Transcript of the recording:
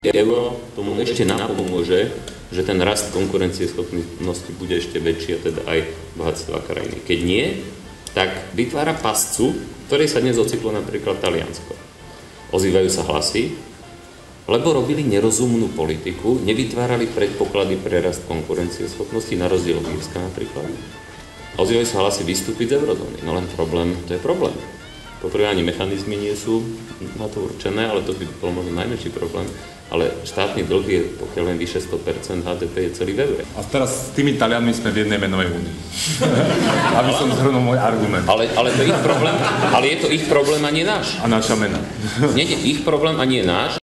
euro tomu ešte napomôže, že ten rast konkurencieschopnosti bude ešte väčší a teda aj bohatstva krajiny. Keď nie, tak vytvára pascu, ktorej sa dnes ocitlo napríklad Taliansko. Ozývajú sa hlasy, lebo robili nerozumnú politiku, nevytvárali predpoklady pre rast konkurencieschopnosti, na rozdiel od Írska napríklad. Ozývajú sa hlasy vystúpiť z eurozóny. No len problém, to je problém. Poprvé ani mechanizmy nie sú na to určené, ale to by bol možno najväčší problém. Ale štátny dlh je, pokiaľ len vyše 100%, HDP je celý v eure. A teraz s tými Talianmi sme v jednej menovej únii. Aby som zhrnul môj argument. Ale to je ich problém, ale je to ich problém a nie náš. A naša mena. Nie, ich problém a nie náš.